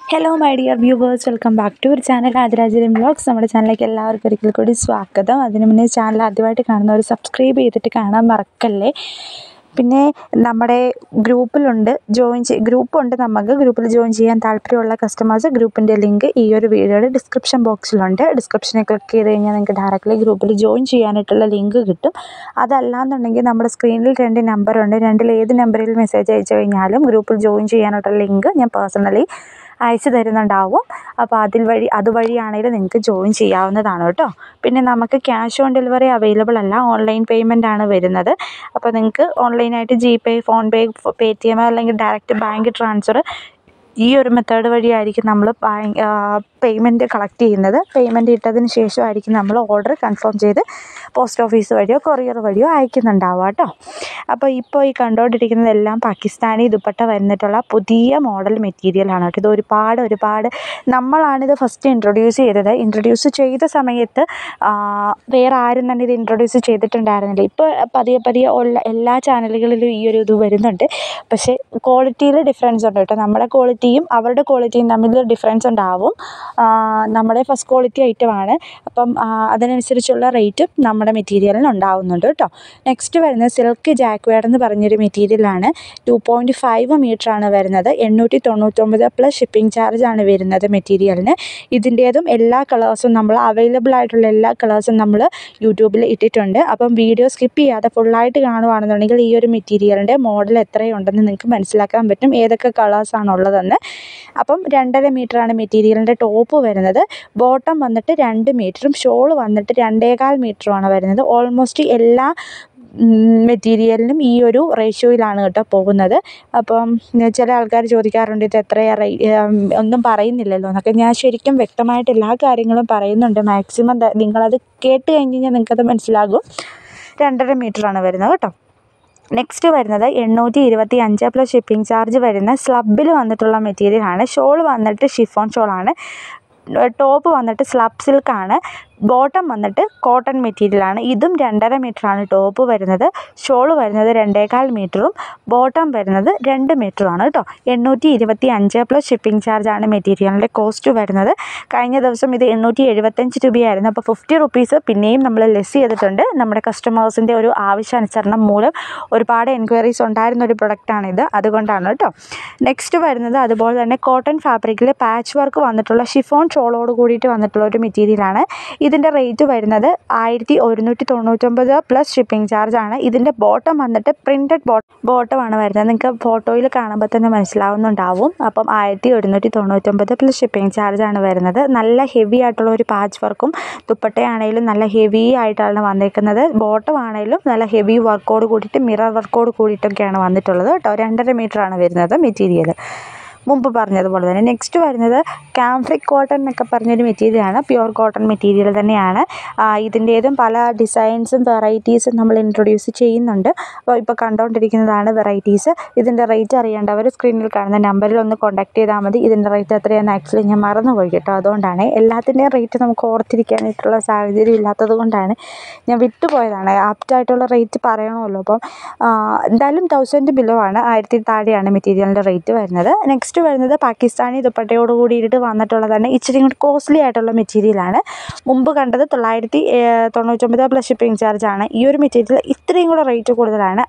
Hello my dear viewers, welcome back to ഒരു channel ആദിരാജലം vlogs. നമ്മുടെ ചാനലിലേക്ക് എല്ലാവർക്കും ഒരിക്കൽ കൂടി സ്വാഗതം. അതിന് മുന്നേ ചാനൽ ആദ്യമായിട്ട് കാണുന്നവർ സബ്സ്ക്രൈബ് ചെയ്തിട്ട് കാണാൻ മറക്കല്ലേ. പിന്നെ നമ്മുടെ ഗ്രൂപ്പിലുണ്ട് ഗ്രൂപ്പുണ്ട്. നമുക്ക് ഗ്രൂപ്പിൽ ജോയിൻ ചെയ്യാൻ താല്പര്യമുള്ള കസ്റ്റമേഴ്സ് ഗ്രൂപ്പിൻ്റെ ലിങ്ക് ഈ ഒരു വീഡിയോയുടെ ഡിസ്ക്രിപ്ഷൻ ബോക്സിലുണ്ട്. ഡിസ്ക്രിപ്ഷനിൽ ക്ലിക്ക് ചെയ്ത് കഴിഞ്ഞാൽ നിങ്ങൾക്ക് ഡയറക്റ്റ്ലി ഗ്രൂപ്പിൽ ജോയിൻ ചെയ്യാനായിട്ടുള്ള ലിങ്ക് കിട്ടും. അതല്ലാന്നുണ്ടെങ്കിൽ നമ്മുടെ സ്ക്രീനിൽ 2 നമ്പറുണ്ട്. രണ്ടിൽ ഏത് നമ്പറിൽ മെസ്സേജ് അയച്ചു കഴിഞ്ഞാലും ഗ്രൂപ്പിൽ ജോയിൻ ചെയ്യാനായിട്ടുള്ള ലിങ്ക് ഞാൻ പേഴ്സണലി അയച്ചു തരുന്നുണ്ടാവും. അപ്പോൾ അതുവഴിയാണെങ്കിലും നിങ്ങൾക്ക് ജോയിൻ ചെയ്യാവുന്നതാണ് കേട്ടോ. പിന്നെ നമുക്ക് ക്യാഷ് ഓൺ ഡെലിവറി അവൈലബിൾ അല്ല, ഓൺലൈൻ പേയ്മെൻ്റ് ആണ് വരുന്നത്. അപ്പോൾ നിങ്ങൾക്ക് ഓൺലൈനായിട്ട് ജിപേ, ഫോൺപേ, പേടിഎം അല്ലെങ്കിൽ ഡയറക്റ്റ് ബാങ്ക് ട്രാൻസ്ഫർ ഈ ഒരു മെത്തേഡ് വഴിയായിരിക്കും നമ്മൾ പേയ്മെൻറ്റ് കളക്ട് ചെയ്യുന്നത്. പേയ്മെൻറ്റ് ഇട്ടതിന് ശേഷമായിരിക്കും നമ്മൾ ഓർഡർ കൺഫേം ചെയ്ത് പോസ്റ്റ് ഓഫീസ് വഴിയോ കൊറിയർ വഴിയോ അയക്കുന്നുണ്ടാവുക കേട്ടോ. അപ്പോൾ ഇപ്പോൾ ഈ കണ്ടുകൊണ്ടിരിക്കുന്നതെല്ലാം പാകിസ്ഥാനി ദുപ്പട്ട വന്നിട്ടുള്ള പുതിയ മോഡൽ മെറ്റീരിയലാണ് കേട്ടോ. ഇത് ഒരുപാട് നമ്മളാണിത് ഫസ്റ്റ് ഇൻട്രൊഡ്യൂസ് ചെയ്ത സമയത്ത് വേറെ ആരും തന്നെ ഇത് ഇൻട്രൊഡ്യൂസ് ചെയ്തിട്ടുണ്ടായിരുന്നില്ല. ഇപ്പോൾ പതിയെ ഉള്ള എല്ലാ ചാനലുകളിലും ഈ ഒരു ഇത് വരുന്നുണ്ട്. പക്ഷേ ക്വാളിറ്റിയിൽ ഡിഫറൻസ് ഉണ്ട് കേട്ടോ. നമ്മുടെ ക്വാളിറ്റിയും അവരുടെ ക്വാളിറ്റിയും തമ്മിൽ ഡിഫറൻസ് ഉണ്ടാവും. നമ്മുടെ ഫസ്റ്റ് ക്വാളിറ്റി ഐറ്റമാണ്. അപ്പം അതിനനുസരിച്ചുള്ള റേറ്റും നമ്മുടെ മെറ്റീരിയലിന് ഉണ്ടാവുന്നുണ്ട് കേട്ടോ. നെക്സ്റ്റ് വരുന്നത് സിൽക്ക് ജാക്വേഡ് എന്ന് പറഞ്ഞൊരു മെറ്റീരിയലാണ്. 2.5 മീറ്ററാണ് വരുന്നത്. 899 പ്ലസ് ഷിപ്പിംഗ് ചാർജാണ് വരുന്നത് മെറ്റീരിയലിന്. ഇതിൻ്റേതും എല്ലാ കളേഴ്സും നമ്മൾ അവൈലബിൾ ആയിട്ടുള്ള എല്ലാ കളേഴ്സും നമ്മൾ യൂട്യൂബിൽ ഇട്ടിട്ടുണ്ട്. അപ്പം വീഡിയോ സ്കിപ്പ് ചെയ്യാതെ ഫുള്ളായിട്ട് കാണുകയാണെന്നുണ്ടെങ്കിൽ ഈ ഒരു മെറ്റീരിയലിൻ്റെ മോഡൽ എത്രയുണ്ടെന്ന് നിങ്ങൾക്ക് മനസ്സിലാക്കാൻ പറ്റും, ഏതൊക്കെ കളേഴ്സാണുള്ളതെന്ന്. അപ്പം 2.5 മീറ്ററാണ് മെറ്റീരിയലിൻ്റെ ടോപ്പ് വരുന്നത്. ബോട്ടം വന്നിട്ട് 2 മീറ്ററും ഷോൾ വന്നിട്ട് 2.25 മീറ്ററുമാണ് വരുന്നത്. ഓൾമോസ്റ്റ് എല്ലാ മെറ്റീരിയലിനും ഈ ഒരു റേഷ്യോയിലാണ് കേട്ടോ പോകുന്നത്. അപ്പം ചില ആൾക്കാർ ചോദിക്കാറുണ്ട് ഇത് എത്രയാണ് ഒന്നും പറയുന്നില്ലല്ലോ എന്നൊക്കെ. ഞാൻ ശരിക്കും വ്യക്തമായിട്ട് എല്ലാ കാര്യങ്ങളും പറയുന്നുണ്ട്. മാക്സിമം നിങ്ങളത് കേട്ട് കഴിഞ്ഞ് കഴിഞ്ഞാൽ നിങ്ങൾക്കത് മനസ്സിലാകും. 2.5 മീറ്ററാണ് വരുന്നത് കേട്ടോ. നെക്സ്റ്റ് വരുന്നത് 825 പ്ലസ് ഷിപ്പിംഗ് ചാർജ് വരുന്ന സ്ലബിൽ വന്നിട്ടുള്ള മെറ്റീരിയലാണ്. ഷോൾ വന്നിട്ട് ഷിഫോൺ ഷോളാണ്. ടോപ്പ് വന്നിട്ട് സ്ലബ് സിൽക്കാണ്. ബോട്ടം വന്നിട്ട് കോട്ടൺ മെറ്റീരിയലാണ്. ഇതും 2.5 മീറ്ററാണ് ടോപ്പ് വരുന്നത്. ഷോൾ വരുന്നത് 2.25 മീറ്ററും ബോട്ടം വരുന്നത് 2 മീറ്ററുമാണ് കേട്ടോ. 825 പ്ലസ് ഷിപ്പിംഗ് ചാർജാണ് മെറ്റീരിയലിൻ്റെ കോസ്റ്റ് വരുന്നത്. കഴിഞ്ഞ ദിവസം ഇത് 875 രൂപയായിരുന്നു. അപ്പോൾ 50 റുപ്പീസ് പിന്നെയും നമ്മൾ ലെസ് ചെയ്തിട്ടുണ്ട്. നമ്മുടെ കസ്റ്റമേഴ്സിൻ്റെ ഒരു ആവശ്യാനുസരണം മൂലം ഒരുപാട് എൻക്വയറീസ് ഉണ്ടായിരുന്ന ഒരു പ്രൊഡക്റ്റാണിത്, അതുകൊണ്ടാണ് കേട്ടോ. നെക്സ്റ്റ് വരുന്നത് അതുപോലെ തന്നെ കോട്ടൺ ഫാബ്രിക്കിൽ പാച്ച് വർക്ക് വന്നിട്ടുള്ള ഷിഫോൺ ഷോളോട് കൂടിയിട്ട് വന്നിട്ടുള്ള ഒരു മെറ്റീരിയലാണ്. ഇതിൻ്റെ റേറ്റ് വരുന്നത് 1199 പ്ലസ് ഷിപ്പിംഗ് ചാർജാണ്. ഇതിൻ്റെ ബോട്ടം വന്നിട്ട് പ്രിൻറ്റഡ് ബോട്ടമാണ് വരുന്നത്. നിങ്ങൾക്ക് ഫോട്ടോയിൽ കാണുമ്പോൾ തന്നെ മനസ്സിലാവുന്നുണ്ടാവും. അപ്പം 1199 പ്ലസ് ഷിപ്പിംഗ് ചാർജാണ് വരുന്നത്. നല്ല ഹെവി ആയിട്ടുള്ള ഒരു പാച്ച് വർക്കും ദുപ്പട്ടയാണെങ്കിലും നല്ല ഹെവി ആയിട്ടാണ് വന്നിരിക്കുന്നത്. ബോട്ടം ആണെങ്കിലും നല്ല ഹെവി വർക്കോട് കൂടിയിട്ട് മിറർ വർക്കോട് കൂടിയിട്ടൊക്കെയാണ് വന്നിട്ടുള്ളത് കേട്ടോ. 2.5 മീറ്ററാണ് വരുന്നത് മെറ്റീരിയൽ, മുമ്പ് പറഞ്ഞതുപോലെ തന്നെ. നെക്സ്റ്റ് വരുന്നത് കാംഫ്രിക് കോട്ടൺ എന്നൊക്കെ പറഞ്ഞൊരു മെറ്റീരിയലാണ്. പ്യുവർ കോട്ടൺ മെറ്റീരിയൽ തന്നെയാണ്. ഇതിൻ്റേതും പല ഡിസൈൻസും വെറൈറ്റീസും നമ്മൾ ഇൻട്രൊഡ്യൂസ് ചെയ്യുന്നുണ്ട്. അപ്പോൾ ഇപ്പോൾ കണ്ടുകൊണ്ടിരിക്കുന്നതാണ് വെറൈറ്റീസ്. ഇതിൻ്റെ റേറ്റ് അറിയേണ്ടവർ സ്ക്രീനിൽ കാണുന്ന നമ്പറിൽ ഒന്ന് കോൺടാക്ട് ചെയ്താൽ മതി. ഇതിൻ്റെ റേറ്റ് എത്രയാണെന്ന് ആക്ച്വലി ഞാൻ മറന്നുപോയി കേട്ടോ. അതുകൊണ്ടാണ് എല്ലാത്തിൻ്റെയും റേറ്റ് നമുക്ക് ഓർത്തിരിക്കാനായിട്ടുള്ള സാഹചര്യം ഇല്ലാത്തത് കൊണ്ടാണ് ഞാൻ വിട്ടുപോയതാണ്. ആപ്റ്റായിട്ടുള്ള റേറ്റ് പറയണമല്ലോ. അപ്പം എന്തായാലും 1000 ബിലോ ആണ്, 1000 താഴെയാണ് മെറ്റീരിയലിൻ്റെ റേറ്റ് വരുന്നത്. നെക്സ്റ്റ് വരുന്നത് പാകിസ്ഥാനി ദുപ്പട്ടയോട് കൂടിയിട്ട് വന്നിട്ടുള്ളതാണ്. ഇച്ചിരി കൂടി കോസ്റ്റ്ലി ആയിട്ടുള്ള മെറ്റീരിയലാണ്. മുമ്പ് കണ്ടത് 999 പ്ലസ് ഷിപ്പിംഗ് ചാർജാണ്. ഈ ഒരു മെറ്റീരിയൽ ഇത്രയും കൂടെ റേറ്റ് കൂടുതലാണ്.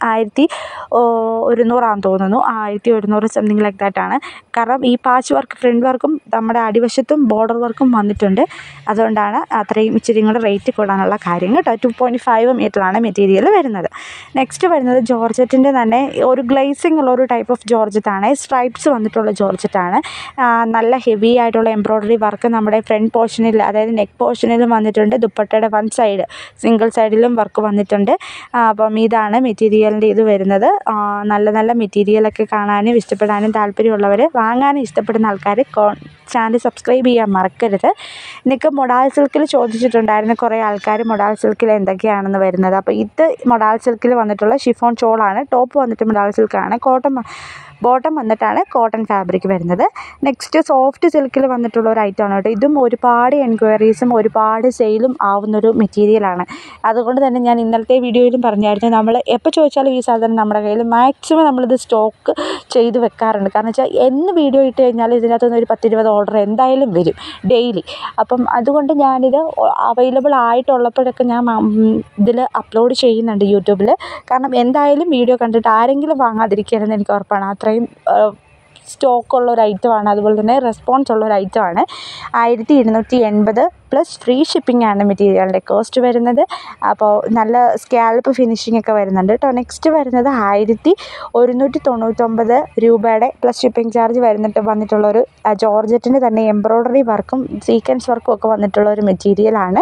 1100 തോന്നുന്നു, 1100 സംതിങ് ലൈക്ക് ദാറ്റാണ്. കാരണം ഈ പാച്ച് വർക്ക് ഫ്രണ്ട് വർക്കും നമ്മുടെ അടിവശത്തും ബോർഡർ വർക്കും വന്നിട്ടുണ്ട്. അതുകൊണ്ടാണ് അത്രയും ഇച്ചിരി കൂടെ റേറ്റ് കൂടാനുള്ള കാര്യം കേട്ടോ. 2.5 മീറ്ററാണ് മെറ്റീരിയൽ വരുന്നത്. നെക്സ്റ്റ് വരുന്നത് ജോർജറ്റിൻ്റെ തന്നെ ഒരു ഗ്ലേസിംഗ് ഉള്ള ഒരു ടൈപ്പ് ഓഫ് ജോർജറ്റാണ്. സ്ട്രൈപ്സ് വന്നിട്ടുള്ള ജോർജറ്റാണ്. നല്ല ഹെവി ആയിട്ടുള്ള എംബ്രോയ്ഡറി വർക്ക് നമ്മുടെ ഫ്രണ്ട് പോർഷനിൽ, അതായത് നെക്ക് പോർഷനിലും വന്നിട്ടുണ്ട്. ദുപ്പട്ടയുടെ വൺ സൈഡ് സിംഗിൾ സൈഡിലും വർക്ക് വന്നിട്ടുണ്ട്. അപ്പം ഇതാണ് മെറ്റീരിയലിൻ്റെ ഇത് വരുന്നത്. നല്ല മെറ്റീരിയലൊക്കെ കാണാനും ഇഷ്ടപ്പെടാനും താല്പര്യമുള്ളവർ, വാങ്ങാനും ഇഷ്ടപ്പെടുന്ന ആൾക്കാർ ചാനൽ സബ്സ്ക്രൈബ് ചെയ്യാൻ മറക്കരുത്. എനിക്ക് മൊഡാൾ സിൽക്കിൽ ചോദിച്ചിട്ടുണ്ടായിരുന്നു കുറേ ആൾക്കാർ, മൊഡാൾ സിൽക്കിൽ എന്തൊക്കെയാണെന്ന് വരുന്നത്. അപ്പോൾ ഇത് മൊഡാൾ സിൽക്കിൽ വന്നിട്ടുള്ള ഷിഫോൺ ഷോളാണ്. ടോപ്പ് വന്നിട്ട് മൊഡാൾ സിൽക്കാണ്. ബോട്ടം വന്നിട്ടാണ് കോട്ടൺ ഫാബ്രിക് വരുന്നത്. നെക്സ്റ്റ് സോഫ്റ്റ് സിൽക്കിൽ വന്നിട്ടുള്ള ഒരു ഐറ്റമാണ് കേട്ടോ. ഇതും ഒരുപാട് എൻക്വയറീസും ഒരുപാട് സെയിലും ആവുന്നൊരു മെറ്റീരിയലാണ്. അതുകൊണ്ട് തന്നെ ഞാൻ ഇന്നലത്തെ വീഡിയോയിലും പറഞ്ഞായിരുന്നു, നമ്മൾ എപ്പോൾ ചോദിച്ചാലും ഈ സാധനം നമ്മുടെ കയ്യിൽ മാക്സിമം നമ്മളിത് സ്റ്റോക്ക് ചെയ്ത് വെക്കാറുണ്ട്. കാരണം വെച്ചാൽ എന്ന് വീഡിയോ ഇട്ട് കഴിഞ്ഞാൽ ഇതിനകത്തുനിന്ന് ഒരു 10-20 ഓർഡർ എന്തായാലും വരും ഡെയിലി. അപ്പം അതുകൊണ്ട് ഞാനിത് അവൈലബിൾ ആയിട്ടുള്ളപ്പോഴൊക്കെ ഞാൻ ഇതിൽ അപ്ലോഡ് ചെയ്യുന്നുണ്ട് യൂട്യൂബിൽ. കാരണം എന്തായാലും വീഡിയോ കണ്ടിട്ട് ആരെങ്കിലും വാങ്ങാതിരിക്കരുതെന്ന് എനിക്ക് ഉറപ്പാണ്. അത്രയും സ്റ്റോക്കുള്ള ഒരു ഐറ്റമാണ്, അതുപോലെ തന്നെ റെസ്പോൺസ് ഉള്ള ഒരു ഐറ്റമാണ്. 1280 പ്ലസ് ഫ്രീ ഷിപ്പിംഗ് ആണ് മെറ്റീരിയലിൻ്റെ കോസ്റ്റ് വരുന്നത്. അപ്പോൾ നല്ല സ്കാൽപ്പ് ഫിനിഷിംഗ് ഒക്കെ വരുന്നുണ്ട് കേട്ടോ. നെക്സ്റ്റ് വരുന്നത് 1199 രൂപയുടെ പ്ലസ് ഷിപ്പിംഗ് ചാർജ് വന്നിട്ടുള്ളൊരു ജോർജറ്റിന് തന്നെ എംബ്രോയ്ഡറി വർക്കും സീക്വൻസ് വർക്കും ഒക്കെ വന്നിട്ടുള്ള ഒരു മെറ്റീരിയലാണ്.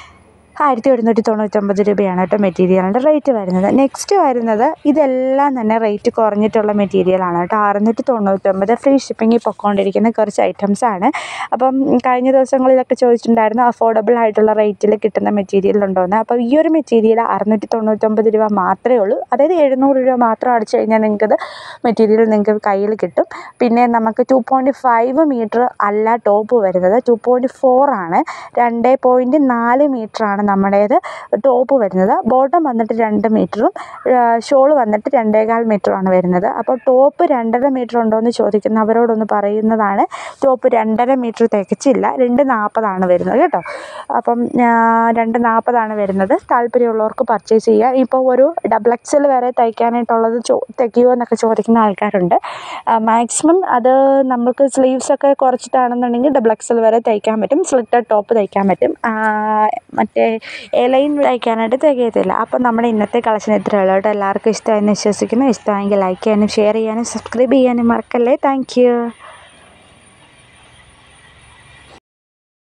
1199 രൂപയാണ് കേട്ടോ മെറ്റീരിയലിൻ്റെ റേറ്റ് വരുന്നത്. നെക്സ്റ്റ് വരുന്നത് ഇതെല്ലാം തന്നെ റേറ്റ് കുറഞ്ഞിട്ടുള്ള മെറ്റീരിയലാണ് കേട്ടോ. 699 ഫ്രീ ഷിപ്പിങ്ങിൽ പൊയ്ക്കൊണ്ടിരിക്കുന്ന കുറച്ച് ഐറ്റംസാണ്. അപ്പം കഴിഞ്ഞ ദിവസങ്ങളിലൊക്കെ ചോദിച്ചിട്ടുണ്ടായിരുന്നു അഫോർഡബിൾ ആയിട്ടുള്ള റേറ്റിൽ കിട്ടുന്ന മെറ്റീരിയൽ ഉണ്ടോയെന്ന്. അപ്പോൾ ഈ ഒരു മെറ്റീരിയൽ 699 രൂപ മാത്രമേ ഉള്ളൂ. അതായത് 700 രൂപ മാത്രം അടിച്ചു കഴിഞ്ഞാൽ നിങ്ങൾക്കത് മെറ്റീരിയൽ നിങ്ങൾക്ക് കയ്യിൽ കിട്ടും. പിന്നെ നമുക്ക് 2.5 മീറ്റർ അല്ല ടോപ്പ് വരുന്നത്, 2.4 ആണ്. 2.4 മീറ്ററാണ് നമ്മുടേത് ടോപ്പ് വരുന്നത്. ബോട്ടം വന്നിട്ട് 2 മീറ്ററും ഷോള് വന്നിട്ട് 2.25 മീറ്ററുമാണ് വരുന്നത്. അപ്പോൾ ടോപ്പ് 2.5 മീറ്റർ ഉണ്ടോ എന്ന് ചോദിക്കുന്നവരോടൊന്ന് പറയുന്നതാണ്, ടോപ്പ് 2.5 മീറ്റർ തികച്ചില്ല, 2.40 വരുന്നത് കേട്ടോ. അപ്പം 2.40 വരുന്നത്. താല്പര്യമുള്ളവർക്ക് പർച്ചേസ് ചെയ്യാം. ഇപ്പോൾ ഒരു XXL വരെ തയ്ക്കാനായിട്ടുള്ളത് തയ്ക്കുമോ എന്നൊക്കെ ചോദിക്കുന്ന ആൾക്കാരുണ്ട്. മാക്സിമം അത് നമുക്ക് സ്ലീവ്സൊക്കെ കുറച്ചിട്ടാണെന്നുണ്ടെങ്കിൽ XXL വരെ തയ്ക്കാൻ പറ്റും. സ്ലിറ്റഡ് ടോപ്പ് തയ്ക്കാൻ പറ്റും. മറ്റേ ലൈൻ തയ്ക്കാനായിട്ട് തികയത്തില്ല. അപ്പം നമ്മുടെ ഇന്നത്തെ കളക്ഷൻ ഇത്രയേ ഉള്ളൂ കേട്ടോ. എല്ലാവർക്കും ഇഷ്ടമായെന്ന് വിശ്വസിക്കുന്നു. ഇഷ്ടമായെങ്കിൽ ലൈക്ക് ചെയ്യാനും ഷെയർ ചെയ്യാനും സബ്സ്ക്രൈബ് ചെയ്യാനും മറക്കല്ലേ. Thank U.